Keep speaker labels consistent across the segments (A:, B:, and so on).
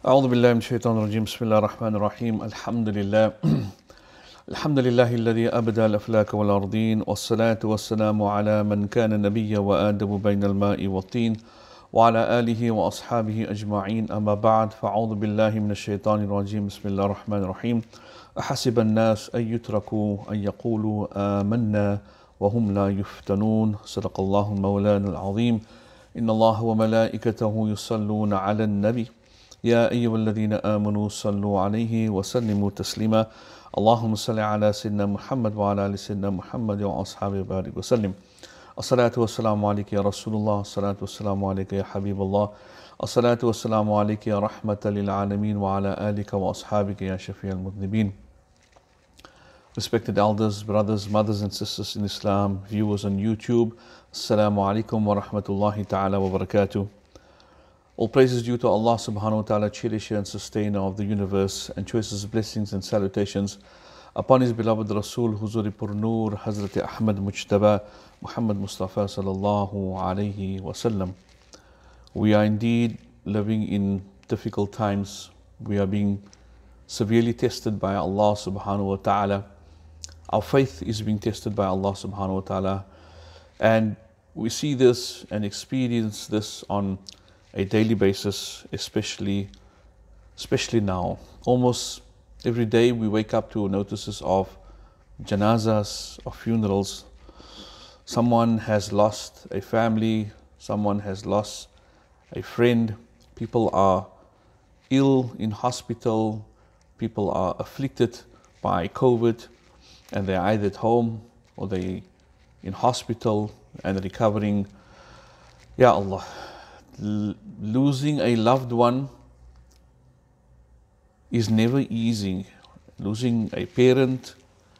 A: أعوذ بالله من الشيطان الرجيم بسم الله الرحمن الرحيم الحمد لله الحمد لله الذي أبدى الأفلاك والأرضين والصلاة والسلام على من كان نبيا وآدم بين الماء والطين وعلى آله وأصحابه أجمعين أما بعد فأعوذ بالله من الشيطان الرجيم بسم الله الرحمن الرحيم أحسب الناس أن يتركوا أن يقولوا آمنا وهم لا يفتنون صدق الله مولانا العظيم إن الله وملائكته يصلون على النبي يا أيها الذين آمنوا صلوا عليه وسلموا تسليما اللهم صل على سيدنا محمد وعلى آل سيدنا محمد وأصحابه بارك وسلم الصلاة والسلام عليك يا رسول الله الصلاة والسلام عليك يا حبيب الله الصلاة والسلام عليك يا رحمة للعالمين وعلى آلك وأصحابك يا شفيع المذنبين. Respected elders, brothers, mothers and sisters in Islam, viewers on YouTube, Assalamu alaikum wa rahmatullahi ta'ala wa barakatuh. All praises due to Allah subhanahu wa ta'ala, cherisher and sustainer of the universe, and choicest blessings and salutations upon his beloved Rasul, Huzuri Pur Noor, Hazrat Ahmad Mujtaba, Muhammad Mustafa sallallahu alayhi wa sallam. We are indeed living in difficult times. We are being severely tested by Allah subhanahu wa ta'ala. Our faith is being tested by Allah subhanahu wa ta'ala. And we see this and experience this on a daily basis, especially now. Almost every day we wake up to notices of janazas, of funerals. Someone has lost a family, someone has lost a friend. People are ill in hospital, people are afflicted by COVID, and they're either at home or they in hospital and recovering. Ya Allah, losing a loved one is never easy. Losing a parent,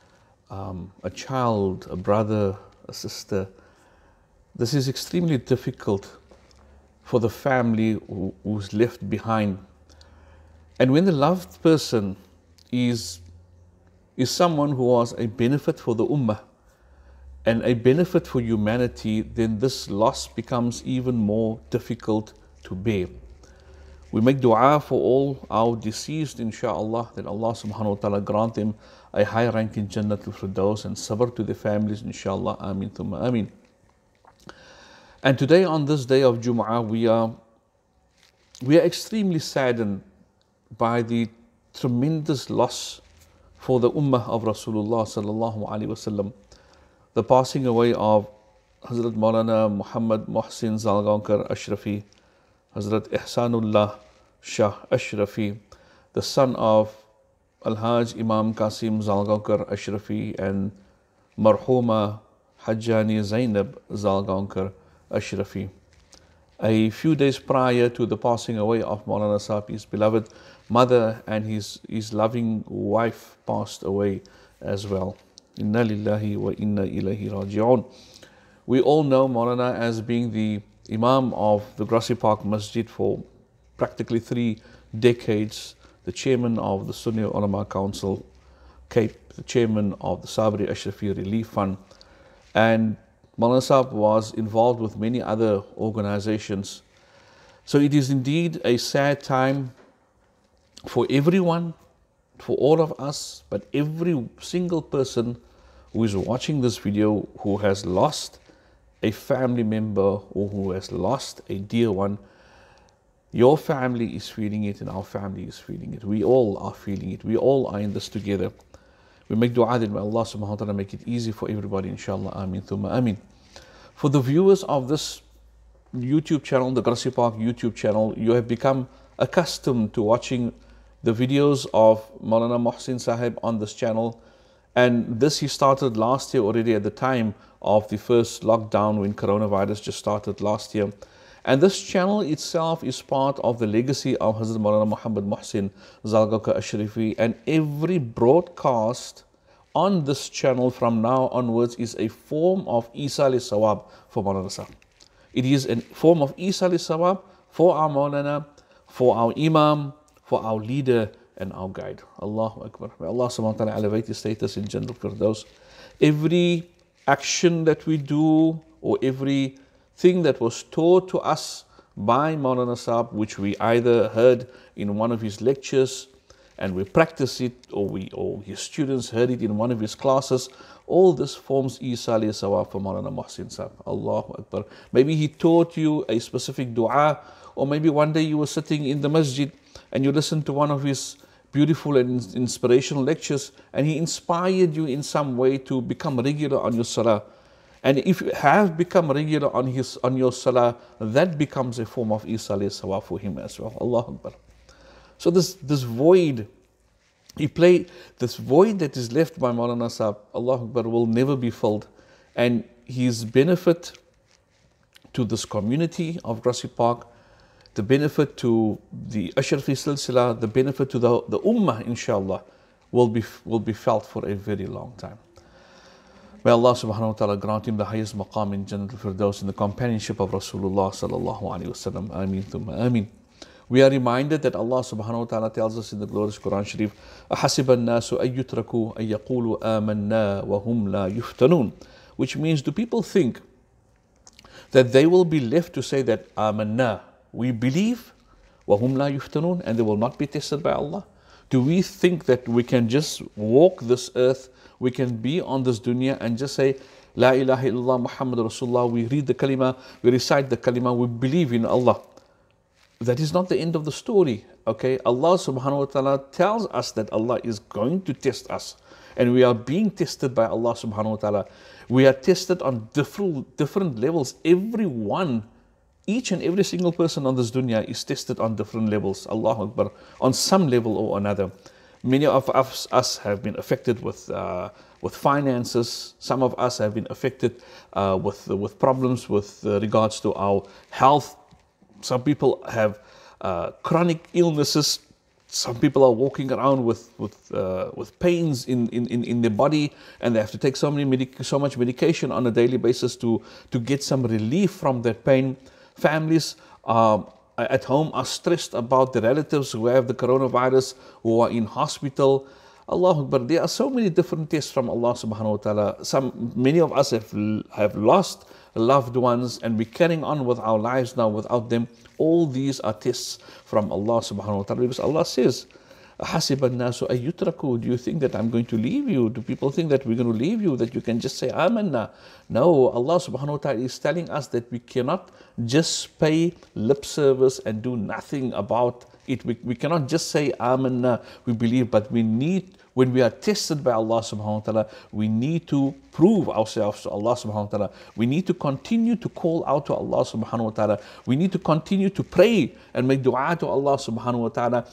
A: a child, a brother, a sister, this is extremely difficult for the family who's left behind. And when the loved person is someone who was a benefit for the ummah and a benefit for humanity, then this loss becomes even more difficult to bear. We make dua for all our deceased, insha'Allah, that Allah subhanahu wa ta'ala grant them a high rank in Jannatul Firdaus and sabr to their families, insha'Allah. Ameen thumma ameen. And today, on this day of Jum'ah, we are extremely saddened by the tremendous loss for the ummah of Rasulullah sallallahu alaihi wasallam, the passing away of Hazrat Maulana Muhammad Muhsin Zalgaonkar Ashrafi, Hazrat Ihsanullah Shah Ashrafi, the son of Al-Haj Imam Qasim Zalgaonkar Ashrafi and Marhuma Hajjani Zainab Zalgaonkar Ashrafi. A few days prior to the passing away of Maulana Sahib, his beloved mother and his loving wife passed away as well. Inna lillahi wa inna ilayhi raji'un. We all know Maulana as being the Imam of the Grassy Park Masjid for practically 3 decades, the chairman of the Sunni Ulama Council, Cape, the chairman of the Sabri Ashrafi Relief Fund, and Maulana Sahib was involved with many other organizations. So it is indeed a sad time for everyone, for all of us, but every single person who is watching this video who has lost a family member or who has lost a dear one. Your family is feeling it and our family is feeling it. We all are feeling it. We all are in this together. We make dua that may Allah subhanahu wa ta'ala make it easy for everybody, inshallah. Ameen thumma ameen. For the viewers of this YouTube channel, the Grassy Park YouTube channel, you have become accustomed to watching the videos of Maulana Muhsin Sahib on this channel. And this he started last year already at the time of the first lockdown when coronavirus just started last year. And this channel itself is part of the legacy of Hazrat Maulana Muhammad Muhsin Zalgaonkar Ashrafi, and every broadcast on this channel from now onwards is a form of Isal Sawab for Maulana Sahib. It is a form of Isal Sawab for our Maulana, for our Imam, for our leader and our guide. Allahu Akbar. May Allah subhanahu wa ta'ala elevate his status in Jannatul Firdaus. Every action that we do or every thing that was taught to us by Maulana Sahib, which we either heard in one of his lectures and we practice it, or his students heard it in one of his classes. All this forms Isali Sawab for Maulana Muhsin Sahib. Allahu Akbar. Maybe he taught you a specific dua, or maybe one day you were sitting in the masjid and you listened to one of his beautiful and inspirational lectures, and he inspired you in some way to become regular on your salah. And if you have become regular on your salah, that becomes a form of Isali Sawab for him as well. Allahu Akbar. So this void, this void that is left by Maulana Sahib, Allahu Akbar, will never be filled. And his benefit to this community of Grassy Park, the benefit to the Ashrafi Silsila, the benefit to the Ummah, inshallah, will be felt for a very long time. May Allah subhanahu wa ta'ala grant him the highest maqam in Jannat al-Firdaus in the companionship of Rasulullah sallallahu alayhi wa sallam. Ameen thumma ameen. We are reminded that Allah subhanahu wa ta'ala tells us in the glorious Quran Sharif, أَحَسِبَ النَّاسُ أَن يُتْرَكُوا أَن يَقُولُوا آمَنَّا وَهُمْ لَا يُفْتَنُونَ. Which means, do people think that they will be left to say that آمَنَّا, we believe, وَهُمْ لَا يُفْتَنُونَ, and they will not be tested by Allah? Do we think that we can just walk this earth, we can be on this dunya and just say, La ilaha illallah Muhammad Rasulullah, we read the kalima, we recite the kalima, we believe in Allah? That is not the end of the story. Okay, Allah subhanahu wa ta'ala tells us that Allah is going to test us, and we are being tested by Allah subhanahu wa ta'ala. We are tested on different levels. Everyone, each and every single person on this dunya is tested on different levels. Allahu Akbar, on some level or another. Many of us have been affected with finances. Some of us have been affected with problems with regards to our health. Some people have chronic illnesses. Some people are walking around with pains in their body, and they have to take so much medication on a daily basis to get some relief from that pain. Families at home are stressed about the relatives who have the coronavirus, who are in hospital. Allahu Akbar. There are so many different tests from Allah subhanahu wa ta'ala. Many of us have lost loved ones, and we're carrying on with our lives now without them. All these are tests from Allah subhanahu wa ta'ala, because Allah says, حَسِبَ النَّاسُ أَن يُتْرَكُوا. Do you think that I'm going to leave you? Do people think that we're going to leave you, that you can just say Amanna? No, Allah subhanahu wa ta'ala is telling us that we cannot just pay lip service and do nothing about it. We cannot just say Amanna, we believe, but we need, when we are tested by Allah subhanahu wa ta'ala, we need to prove ourselves to Allah subhanahu wa ta'ala. We need to continue to call out to Allah subhanahu wa ta'ala. We need to continue to pray and make dua to Allah subhanahu wa ta'ala.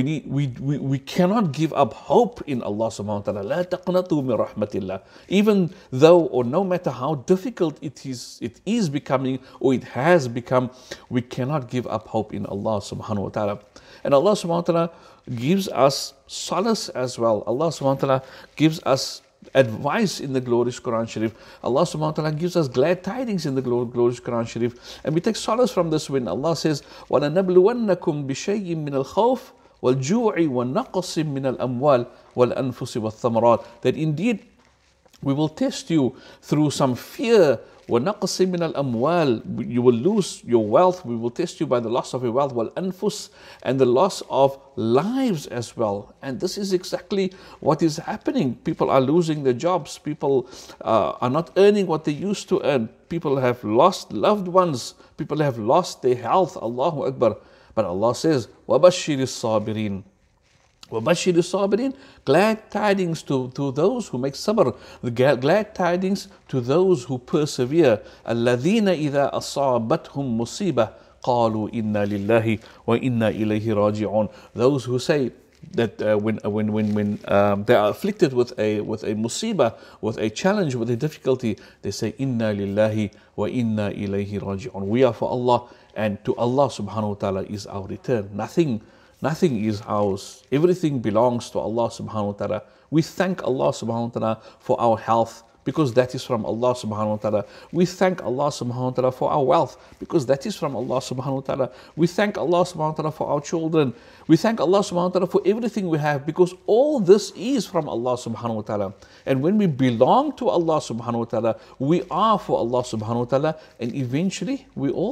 A: We cannot give up hope in Allah subhanahu wa ta'ala. لا تقنطوا من رحمة الله. Even though, or no matter how difficult it is becoming, or it has become, we cannot give up hope in Allah subhanahu wa ta'ala. And Allah subhanahu wa ta'ala gives us solace as well. Allah subhanahu wa ta'ala gives us advice in the glorious Quran Sharif. Allah subhanahu wa ta'ala gives us glad tidings in the glorious Quran Sharif. And we take solace from this when Allah says, وَلَنَبْلُوَنَّكُمْ بِشَيْءٍ مِّنَ الْخَوْفِ وَالْجُوعِ وَالنَّقْصِ مِّنَ الْأَمْوَالِ وَالْأَنفُسِ وَالثَّمَرَاتِ. That indeed we will test you through some fear. وَنَقْصِ مِنَ الْأَمْوَالِ. You will lose your wealth. We will test you by the loss of your wealth. وَالْأَنفُسِ. And the loss of lives as well. And this is exactly what is happening. People are losing their jobs. People are not earning what they used to earn. People have lost loved ones. People have lost their health. Allahu Akbar. But Allah says, وَبَشِّرِ الصَّابِرِينَ. وَبَشِّرِ الصَّابِرِينَ. Glad tidings to those who make sabr. Glad tidings to those who persevere. الَّذِينَ إِذَا أَصَابَتْهُمْ مُصِيبَةٌ قَالُوا إِنَّا لِلَّهِ وَإِنَّا إِلَيْهِ رَاجِعُونَ. Those who say that when they are afflicted with a musibah, with a challenge, with a difficulty, they say, Inna lillahi wa inna ilayhi raji'un. We are for Allah, and to Allah subhanahu wa ta'ala is our return. Nothing is ours. Everything belongs to Allah subhanahu wa ta'ala. We thank Allah subhanahu wa ta'ala for our health, because that is from Allah subhanahu wa ta'ala. We thank Allah subhanahu wa ta'ala for our wealth, because that is from Allah subhanahu wa ta'ala. We thank Allah subhanahu wa ta'ala for our children. We thank Allah subhanahu wa ta'ala for everything we have, because all this is from Allah subhanahu wa ta'ala. And when we belong to Allah subhanahu wa ta'ala, we are for Allah subhanahu wa ta'ala, and eventually we all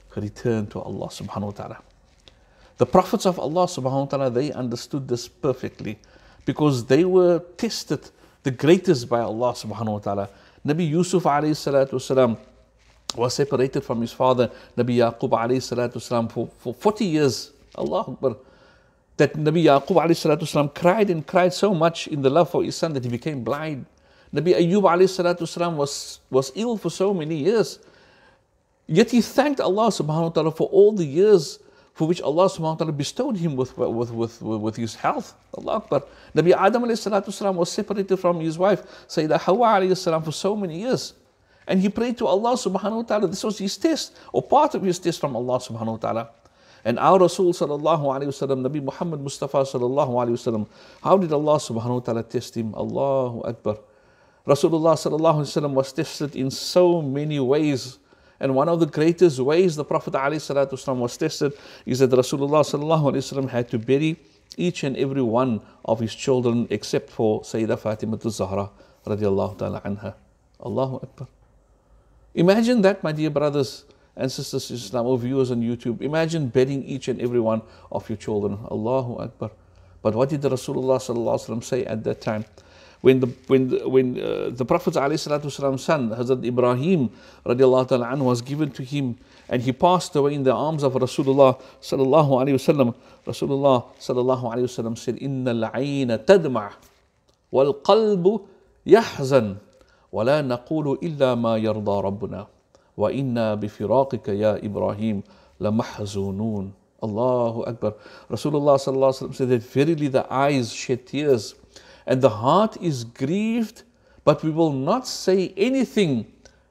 A: return to Allah subhanahu wa ta'ala. The prophets of Allah subhanahu wa ta'ala, they understood this perfectly because they were tested the greatest by Allah subhanahu wa ta'ala. Nabi Yusuf alayhi salatu wasalam was separated from his father, Nabi Yaqub alayhi salatu wasalam, for 40 years. Allah Akbar. That Nabi Yaqub alayhi salatu wasalam cried and cried so much in the love for his son that he became blind. Nabi Ayyub alayhi salatu wasalam was ill for so many years. Yet he thanked Allah subhanahu wa ta'ala for all the years for which Allah subhanahu wa ta'ala bestowed him with his health. Allah Akbar. Nabi Adam alayhi salatu wasalam was separated from his wife, Sayyidah Hawa alayhi salam, for so many years. And he prayed to Allah subhanahu wa ta'ala. This was his test, or part of his test from Allah subhanahu wa ta'ala. And our Rasul sallallahu alayhi wa sallam, Nabi Muhammad Mustafa sallallahu alayhi wa sallam, how did Allah subhanahu wa ta'ala test him? Allahu Akbar. Rasulullah sallallahu alayhi wa sallam was tested in so many ways. And one of the greatest ways the Prophet ﷺ was tested is that Rasulullah ﷺ had to bury each and every one of his children except for Sayyidah Fatimah al-Zahra radiallahu ta'ala anha. Allahu Akbar. Imagine that, my dear brothers and sisters in Islam, or viewers on YouTube. Imagine burying each and every one of your children. Allahu Akbar. But what did Rasulullah ﷺ say at that time? When the Prophet ﷺ's son, Hazrat Ibrahim radiallahu ta'ala anhu, was given to him and he passed away in the arms of Rasulullah sallallahu alayhi wasallam, Rasulullah sallallahu alayhi wasallam said, "Inna al-ayna tadma' wal qalbu yahzan wa la naqulu illa ma yarda rabbuna wa inna bi firaqika ya Ibrahim la mahzunun." Allahu Akbar. Rasulullah sallallahu alayhi wasallam said that verily the eyes shed tears and the heart is grieved, but we will not say anything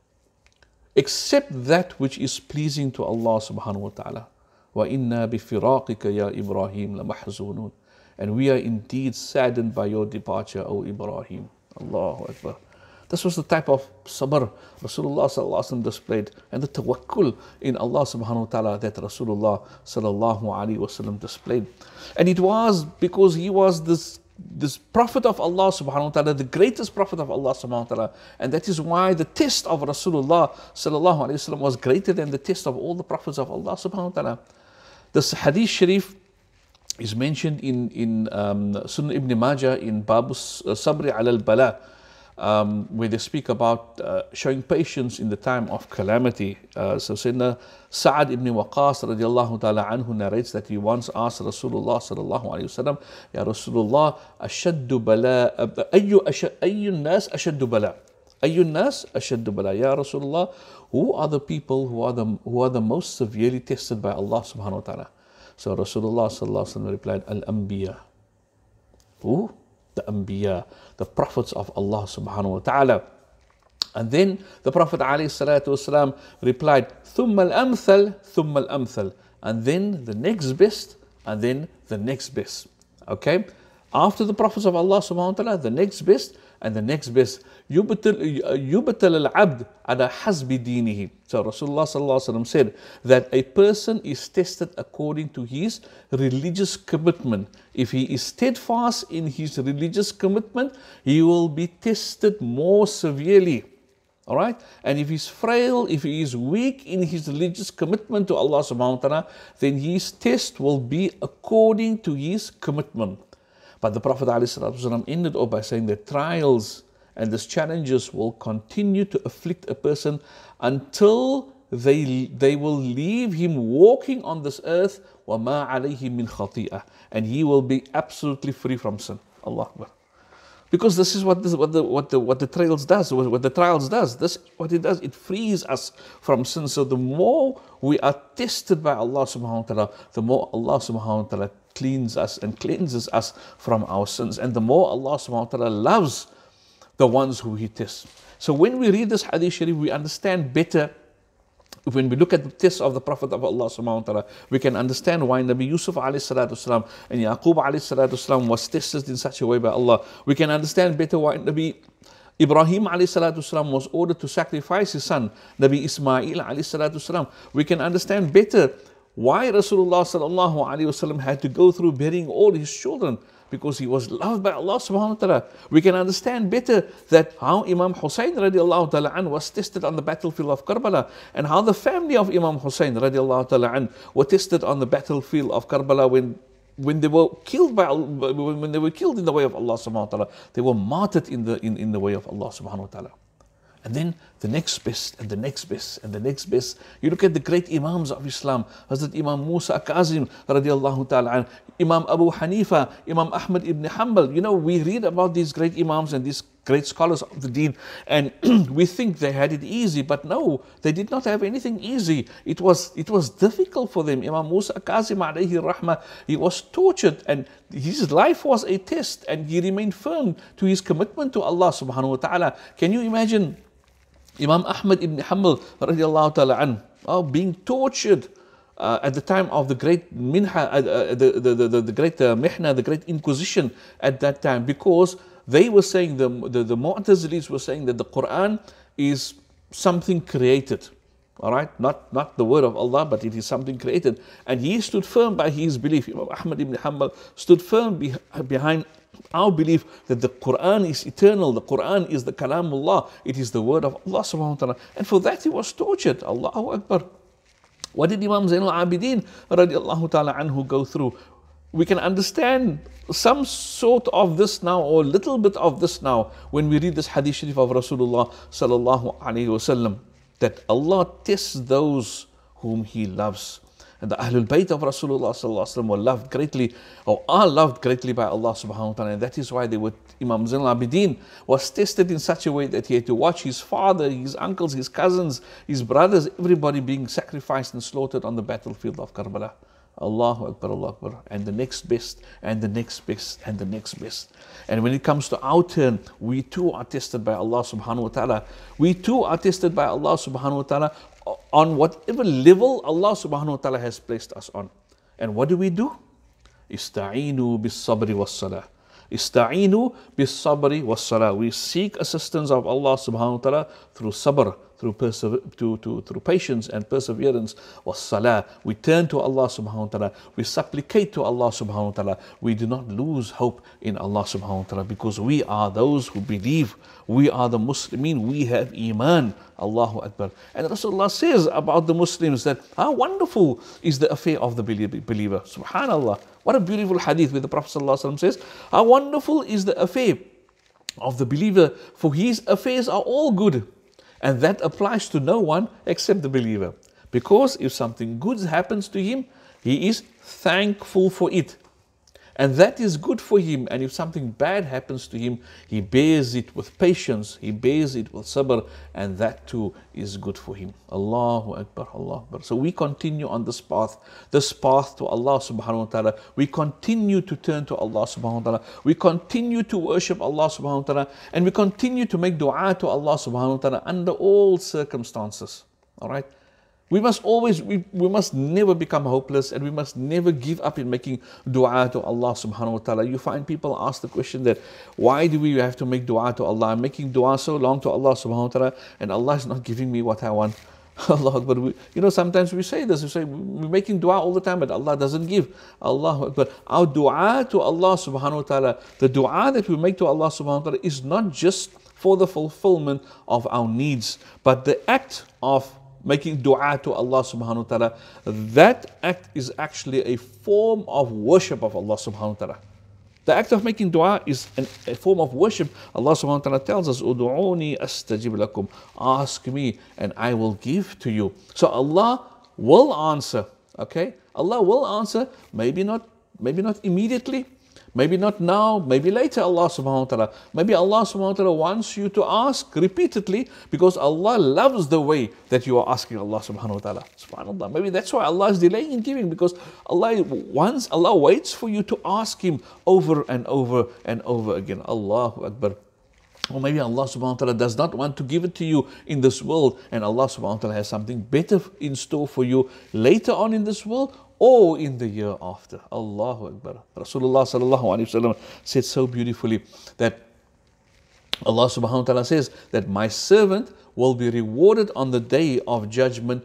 A: except that which is pleasing to Allah subhanahu wa ta'ala. وَإِنَّا بِفِرَاقِكَ يَا إِبْرَاهِيمَ لَمَحْزُونُونَ. And we are indeed saddened by your departure, O Ibrahim. Allahu Akbar. This was the type of sabr Rasulullah sallallahu alaihi wasallam displayed, and the tawakkul in Allah subhanahu wa ta'ala that Rasulullah sallallahu alaihi wasallam displayed. And it was because he was this prophet of Allah subhanahu wa ta'ala, the greatest prophet of Allah subhanahu wa ta'ala. And that is why the test of Rasulullah sallallahu alayhi wa sallam was greater than the test of all the prophets of Allah subhanahu wa ta'ala. This hadith sharif is mentioned in Sunan Ibn Majah in Babu Sabri al-Bala, where they speak about showing patience in the time of calamity. So Sayyidina Sa'ad ibn Waqas radiallahu ta'ala anhu narrates that he once asked Rasulullah sallallahu alayhi wa sallam, Ya Rasulullah, ashaddu bala, ayyun nas ashaddu bala. Ayyun nas ashaddu bala. Ya Rasulullah, who are the people who are the most severely tested by Allah subhanahu wa ta'ala? So Rasulullah sallallahu alayhi wa sallam replied, Al-Anbiya. Who? The Anbiya, the prophets of Allah subhanahu wa ta'ala. And then the Prophet alayhi salatu wasalam replied, Thumma al-amthal, thumma al-amthal. And then the next best, and then the next best. Okay? After the prophets of Allah subhanahu wa ta'ala, the next best, and the next best. Yubatal al-abd ala hasbi dinihi. So Rasulullah sallallahu alaihi wasallam said that a person is tested according to his religious commitment. If he is steadfast in his religious commitment, he will be tested more severely. All right? And if he's frail, if he is weak in his religious commitment to Allah subhanahu wa ta'ala, then his test will be according to his commitment. But the Prophet ﷺ ended off by saying that trials and these challenges will continue to afflict a person until they will leave him walking on this earth, وَمَا عَلَيْهِ مِنْ خَطِيئَةٍ, and he will be absolutely free from sin. Allah Akbar. Because this is what the trials does. What the trials does. This is what it does. It frees us from sin. So the more we are tested by Allah subhanahu wa ta'ala, the more Allah subhanahu wa ta'ala cleans us and cleanses us from our sins. And the more Allah subhanahu wa ta'ala loves the ones who He tests. So when we read this hadith sharif, we understand better. When we look at the test of the Prophet of Allah subhanahu wa ta'ala, we can understand why Nabi Yusuf alayhi salatu wasalam and Yaqub alayhi salatu wasalam was tested in such a way by Allah. We can understand better why Nabi Ibrahim alayhi salatu wasalam was ordered to sacrifice his son, Nabi Ismail alayhi salatu wasalam. We can understand better why Rasulullah sallallahu alayhi wasallam had to go through burying all his children. Because he was loved by Allah subhanahu wa ta'ala. We can understand better that how Imam Hussein radiallahu ta'ala an was tested on the battlefield of Karbala, and how the family of Imam Hussein radiallahu ta'ala an were tested on the battlefield of Karbala when they were killed when they were killed in the way of Allah subhanahu wa ta'ala. They were martyred in the way of Allah subhanahu wa ta'ala. And then the next best, and the next best, and the next best. You look at the great Imams of Islam, Hazrat Imam Musa Kazim radiallahu ta'ala an, Imam Abu Hanifa, Imam Ahmad ibn Hanbal. You know, we read about these great Imams and these great scholars of the deen, and we think they had it easy, but no, they did not have anything easy. It was difficult for them. Imam Musa Kazim alayhi rahmah, he was tortured, and his life was a test, and he remained firm to his commitment to Allah subhanahu wa ta'ala. Can you imagine Imam Ahmad ibn Hanbal radiallahu ta'ala an, being tortured at the time of the great minha, the great mihna, the great inquisition at that time, because they were saying, the Mu'tazilis were saying that the Quran is something created. All right, not the word of Allah, but it is something created. And he stood firm by his belief. Imam Ahmad ibn Hanbal stood firm behind our belief that the Quran is eternal, the Quran is the Kalamullah, it is the word of Allah subhanahu wa ta'ala. And for that he was tortured. Allahu Akbar. What did Imam Zainul Abidin radiallahu ta'ala anhu go through? We can understand some sort of this now, or a little bit of this now, when we read this hadith sharif of Rasulullah sallallahu alayhi wasallam, that Allah tests those whom He loves. And the Ahlul Bayt of Rasulullah sallallahu alaihi wasallam were loved greatly, or are loved greatly by Allah subhanahu wa ta'ala. And that is why Imam Zainul Abidin was tested in such a way that he had to watch his father, his uncles, his cousins, his brothers, everybody being sacrificed and slaughtered on the battlefield of Karbala. Allahu Akbar, Allahu Akbar. And the next best, and the next best, and the next best. And when it comes to our turn, we too are tested by Allah subhanahu wa ta'ala. We too are tested by Allah subhanahu wa ta'ala on whatever level Allah subhanahu wa ta'ala has placed us on. And what do? Ista'inu bis sabri was salah. Ista'inu bis sabri was salah. We seek assistance of Allah subhanahu wa ta'ala through sabr, through patience and perseverance. Was salah. We turn to Allah subhanahu wa ta'ala. We supplicate to Allah subhanahu wa ta'ala. We do not lose hope in Allah subhanahu wa ta'ala, because we are those who believe. We are the Muslimin. We have Iman. Allahu Akbar. And Rasulullah says about the Muslims that how wonderful is the affair of the believer. Subhanallah. What a beautiful hadith where the Prophet ﷺ says, how wonderful is the affair of the believer, for his affairs are all good. And that applies to no one except the believer. Because if something good happens to him, he is thankful for it. And that is good for him. And if something bad happens to him, he bears it with patience, he bears it with sabr, and that too is good for him. Allahu Akbar, Allahu Akbar. So we continue on this path to Allah subhanahu wa ta'ala. We continue to turn to Allah subhanahu wa ta'ala. We continue to worship Allah subhanahu wa ta'ala. And we continue to make dua to Allah subhanahu wa ta'ala under all circumstances. All right? We must always, we must never become hopeless, and we must never give up in making dua to Allah subhanahu wa ta'ala. You find people ask the question that, why do we have to make dua to Allah? I'm making dua so long to Allah subhanahu wa ta'ala, and Allah is not giving me what I want. Allah Akbar. Sometimes we say this, we say we're making dua all the time, but Allah doesn't give. Allahu Akbar. Our dua to Allah subhanahu wa ta'ala, the dua that we make to Allah subhanahu wa ta'ala is not just for the fulfillment of our needs, but the act of making dua to Allah subhanahu wa ta'ala, that act is actually a form of worship of Allah subhanahu wa ta'ala. The act of making dua is a form of worship. Allah subhanahu wa ta'ala tells us, Udu'uni astajib lakum. Ask me and I will give to you. So Allah will answer. Okay? Allah will answer, maybe not immediately, maybe not now, maybe later, Allah subhanahu wa ta'ala. Maybe Allah subhanahu wa ta'ala wants you to ask repeatedly, because Allah loves the way that you are asking Allah subhanahu wa ta'ala. Subhanallah. Maybe that's why Allah is delaying in giving, because Allah waits for you to ask Him over and over and over again. Allahu Akbar. Or maybe Allah subhanahu wa ta'ala does not want to give it to you in this world, and Allah subhanahu wa ta'ala has something better in store for you later on in this world, or in the year after. Allahu Akbar. Rasulullah sallallahu alayhi wa sallam said so beautifully that Allah subhanahu wa ta'ala says that my servant will be rewarded on the day of judgment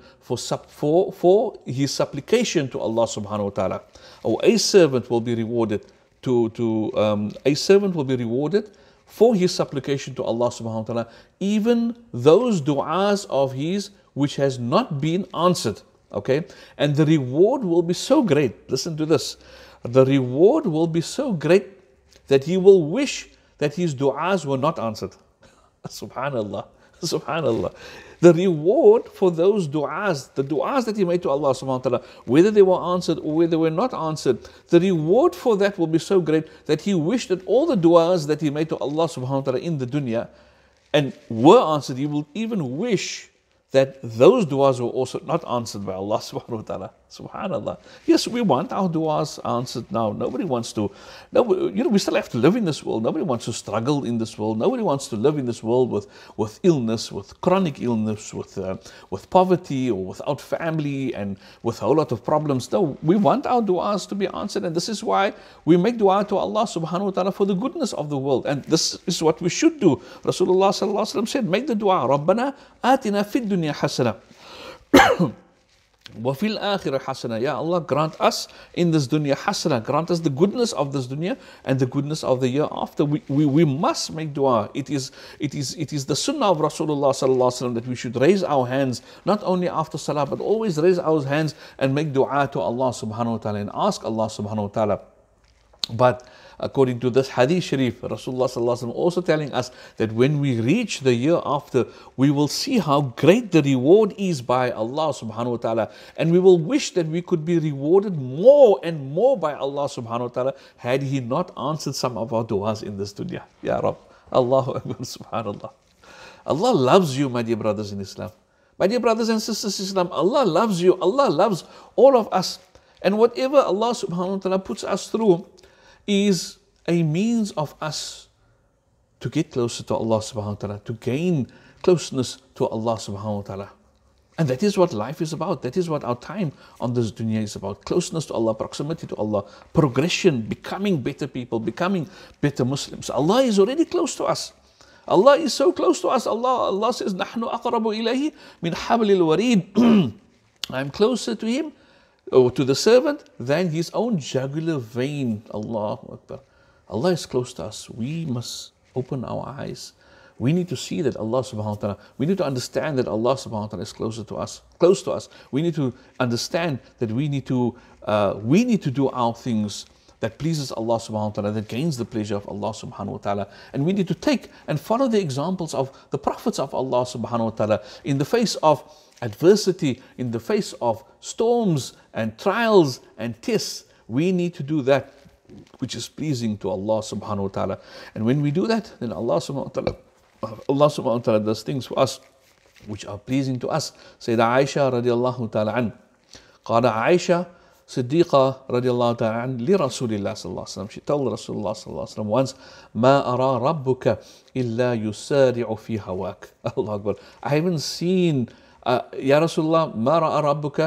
A: for his supplication to Allah subhanahu wa ta'ala. Or a servant will be rewarded a servant will be rewarded for his supplication to Allah subhanahu wa ta'ala, even those du'as of his which has not been answered. Okay, and the reward will be so great. Listen to this. The reward will be so great that he will wish that his du'as were not answered. Subhanallah. Subhanallah. The reward for those du'as, the du'as that he made to Allah subhanahu wa ta'ala, whether they were answered or whether they were not answered, the reward for that will be so great that he wished that all the du'as that he made to Allah subhanahu wa ta'ala in the dunya and were answered, he will even wish that those du'as were also not answered by Allah subhanahu wa ta'ala. Subhanallah. Yes, we want our du'as answered now. Nobody wants to, we still have to live in this world. Nobody wants to struggle in this world. Nobody wants to live in this world with illness, with chronic illness, with poverty or without family and with a whole lot of problems. No, we want our du'as to be answered, and this is why we make du'a to Allah subhanahu wa ta'ala for the goodness of the world. And this is what we should do. Rasulullah sallallahu alaihi wasallam said, make the du'a, Rabbana atina fid dunya hasana. وَفِي الْآخِرَةِ حَسَنًا. Ya Allah, grant us in this dunya hasana, grant us the goodness of this dunya and the goodness of the year after. We must make dua. It is the sunnah of Rasulullah sallallahu alaihi wasallam that we should raise our hands not only after salah but always raise our hands and make dua to Allah subhanahu wa ta'ala and ask Allah subhanahu wa ta'ala. But according to this hadith sharif, Rasulullah sallallahu alaihi wasallam also telling us that when we reach the year after, we will see how great the reward is by Allah subhanahu wa ta'ala, and we will wish that we could be rewarded more and more by Allah subhanahu wa ta'ala had He not answered some of our du'as in this dunya. Ya Rabb, Allahu Akbar, subhanallah. Allah loves you, my dear brothers in Islam. My dear brothers and sisters in Islam, Allah loves you. Allah loves all of us. And whatever Allah subhanahu wa ta'ala puts us through is a means of us to get closer to Allah subhanahu wa ta'ala, to gain closeness to Allah subhanahu wa ta'ala. And that is what life is about. That is what our time on this dunya is about. Closeness to Allah, proximity to Allah, progression, becoming better people, becoming better Muslims. Allah is already close to us. Allah is so close to us. Allah says, نَحْنُ أَقْرَبُ إِلَيْهِ مِنْ حَبْلِ الْوَرِيدِ. I am closer to him, or to the servant, than his own jugular vein. Allahu Akbar. Allah is close to us. We must open our eyes. We need to see that Allah subhanahu wa ta'ala, we need to understand that Allah subhanahu wa ta'ala is close to us. We need to understand that we need to do our things that pleases Allah subhanahu wa ta'ala, that gains the pleasure of Allah subhanahu wa ta'ala. And we need to take and follow the examples of the prophets of Allah subhanahu wa ta'ala in the face of adversity, in the face of storms and trials and tests. We need to do that which is pleasing to Allah subhanahu wa ta'ala. And when we do that, then Allah subhanahu wa ta'ala does things for us which are pleasing to us. Sayyidah Aisha radiallahu ta'ala an, قال عائشة صديقة رضي الله تعالى عن لرسول الله صلى الله عليه وسلم. She told Rasulullah صلى الله عليه وسلم once, ما أرى ربك إلا يسارع في هواك. Allah Akbar. I haven't seen يا رسول الله ما رأى ربك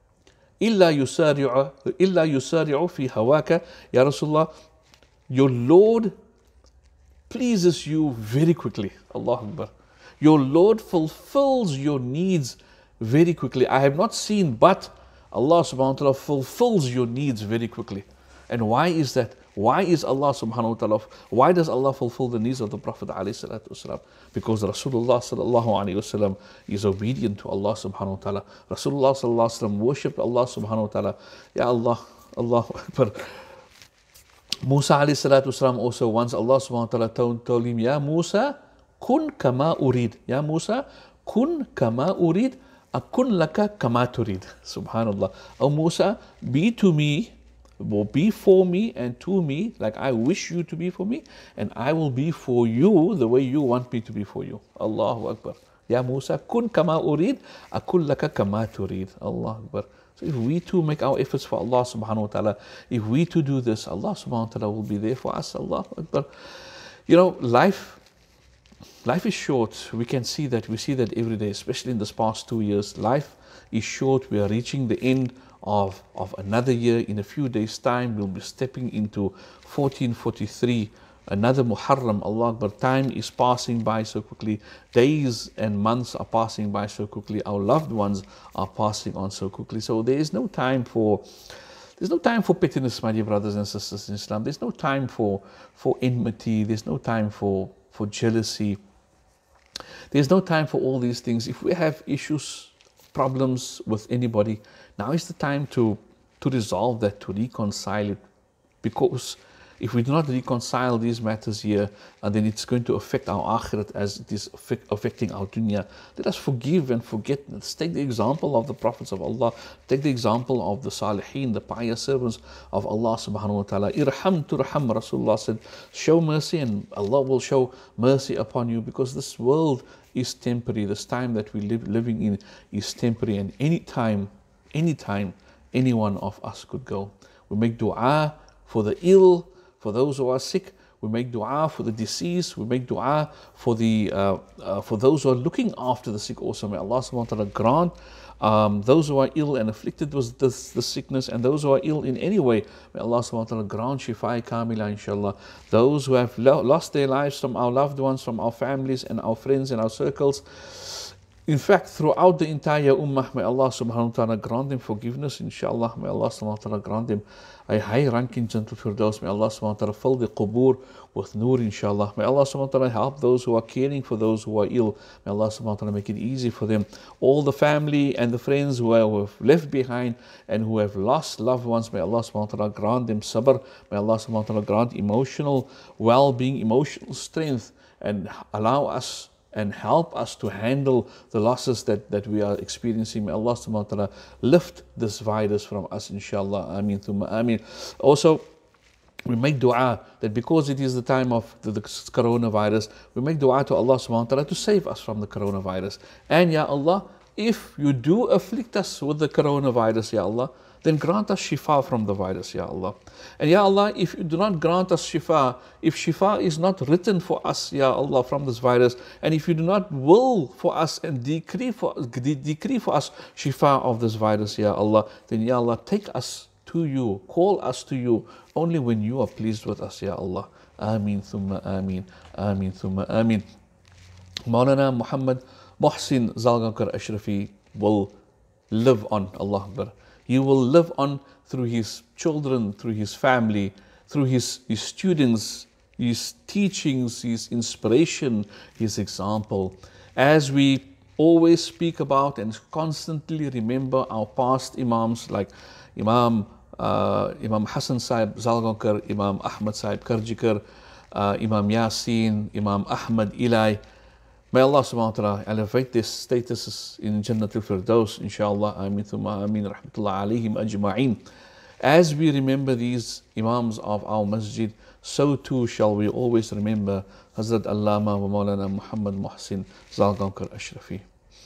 A: إلا يسارع في هواك. يا رسول الله, your Lord pleases you very quickly. Allah Akbar. Your Lord fulfills your needs very quickly. I have not seen, but Allah subhanahu wa ta'ala fulfills your needs very quickly. And why is that? Why is Allah subhanahu wa ta'ala, why does Allah fulfill the needs of the Prophet alayhi salatu wasalam? Because Rasulullah sallallahu alayhi wasallam is obedient to Allah subhanahu wa ta'ala. Rasulullah sallallahu alayhi wasallam worshipped Allah subhanahu wa ta'ala. Ya Allah, Allahu Akbar. Musa alayhi salatu wasalam also once Allah subhanahu wa ta'ala told him, Ya Musa, kun kama urid. Ya Musa, kun kama urid. Akun laka kama turid. Subhanallah. Oh Musa, be to me, or be for me and to me like I wish you to be for me, and I will be for you the way you want me to be for you. Allahu Akbar. Ya Musa, kun kama urid, akun laka kama turid. Allah Akbar. So if we too make our efforts for Allah subhanahu wa ta'ala, if we too do this, Allah subhanahu wa ta'ala will be there for us. Allahu Akbar. You know, life is short. We see that every day, especially in this past 2 years. Life is short. We are reaching the end of another year. In a few days' time, we'll be stepping into 1443, another Muharram. Allah Akbar. Time is passing by so quickly. Days and months are passing by so quickly. Our loved ones are passing on so quickly. So there is no time for There's no time for pettiness, my dear brothers and sisters in Islam. There's no time for enmity. There's no time for jealousy. There's no time for all these things. If we have issues, problems with anybody, now is the time to resolve that, to reconcile it. Because if we do not reconcile these matters here, then it's going to affect our akhirat as it is affecting our dunya. Let us forgive and forget. Let's take the example of the prophets of Allah. Take the example of the salihin, the pious servants of Allah subhanahu wa ta'ala. Irham turham, Rasulullah said, show mercy and Allah will show mercy upon you, because this world is temporary. This time that we living in is temporary, and anytime, any one of us could go. We make dua for the ill, for those who are sick. We make dua for the deceased. We make dua for those who are looking after the sick also. May Allah subhanahu wa ta'ala grant those who are ill and afflicted with the sickness, and those who are ill in any way, may Allah subhanahu wa ta'ala grant shifa kamila, inshallah. Those who have lost their lives from our loved ones, from our families and our friends and our circles, in fact, throughout the entire ummah, may Allah subhanahu wa ta'ala grant them forgiveness, inshallah. May Allah subhanahu wa ta'ala grant them a high rank in Jannatul Firdaus. May Allah subhanahu wa ta'ala fill the qubur with nur, inshallah. May Allah subhanahu wa ta'ala help those who are caring for those who are ill. May Allah subhanahu wa ta'ala make it easy for them. All the family and the friends who have left behind and who have lost loved ones, may Allah subhanahu wa ta'ala grant them sabr. May Allah subhanahu wa ta'ala grant emotional well-being, emotional strength, and allow us and help us to handle the losses that we are experiencing. May Allah subhanahu wa ta'ala lift this virus from us, inshallah. Ameen thumma ameen. Also, we make dua that because it is the time of the coronavirus, we make dua to Allah subhanahu wa ta'ala to save us from the coronavirus. And Ya Allah, if you do afflict us with the coronavirus, Ya Allah, then grant us shifa from the virus, Ya Allah. And Ya Allah, if you do not grant us shifa, if shifa is not written for us, Ya Allah, from this virus, and if you do not will for us and decree for us shifa of this virus, Ya Allah, then Ya Allah, take us to you, call us to you, only when you are pleased with us, Ya Allah. Ameen thumma ameen, ameen thumma ameen. Maulana Muhammad Muhsin Zalgaonkar Ashrafi will live on, Allah Akbar. He will live on through his children, through his family, through his students, his teachings, his inspiration, his example. As we always speak about and constantly remember our past Imams like Imam Hassan Sahib Zalgaonkar, Imam Ahmad Sahib Karjikar, Imam Yasin, Imam Ahmad Ilai. May Allah subhanahu wa ta'ala elevate their statuses in Jannatul Firdaus, inshallah. Ameen thumma ameen, rahmatullah alayhim ajma'in. As we remember these Imams of our masjid, so too shall we always remember Hazrat Allama wa Maulana Muhammad Muhsin Zalgaonkar Ashrafi.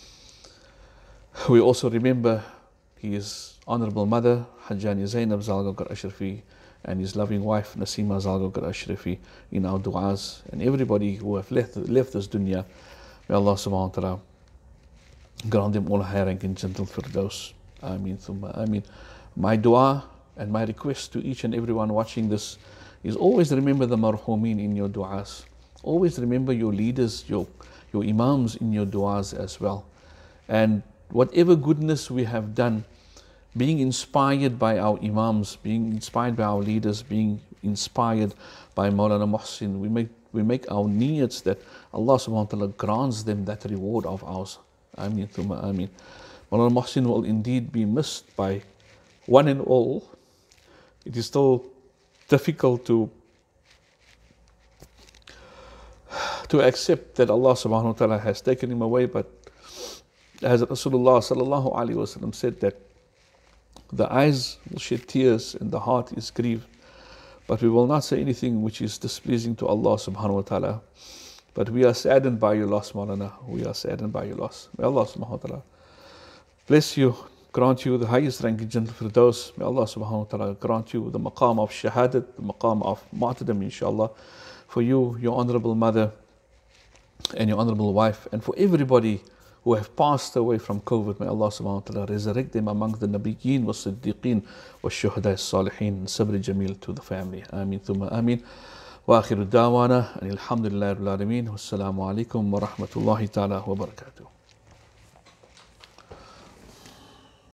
A: We also remember his honorable mother, Hajjani Zainab Zalgaonkar Ashrafi, and his loving wife, Nasima Zalgaonkar Ashrafi, in our du'as, and everybody who have left this dunya. May Allah subhanahu wa ta'ala grant them all high rank in Jannatul Firdaus. Ameen thumma ameen. My dua and my request to each and everyone watching this is always remember the marhumin in your du'as. Always remember your leaders, your imams in your du'as as well. And whatever goodness we have done, being inspired by our imams, being inspired by our leaders, being inspired by Maulana Muhsin, we make our niyats that Allah subhanahu wa ta'ala grants them that reward of ours. Ameen thumma ameen. Maulana Muhsin will indeed be missed by one and all. It is still difficult to accept that Allah subhanahu wa ta'ala has taken him away, but as Rasulullah sallallahu alaihi wasallam said that the eyes will shed tears and the heart is grieved, but we will not say anything which is displeasing to Allah subhanahu wa ta'ala. But we are saddened by your loss, Maulana. We are saddened by your loss. May Allah subhanahu wa ta'ala bless you, grant you the highest rank in Jannatul Firdaus. May Allah subhanahu wa ta'ala grant you the maqam of shahadat, the maqam of martyrdom, inshallah. For you, your honorable mother, and your honorable wife, and for everybody who have passed away from COVID, may Allah subhanahu wa ta'ala resurrect them among the Nabiyyin wa Siddiqeen wa Shuhada Salihin, Sabri Jamil to the family. Ameen thumma ameen. Wa akhiru da'wana, and alhamdulillah rabbil alameen. Wassalamu alaikum wa rahmatullahi ta'ala wa barakatuh.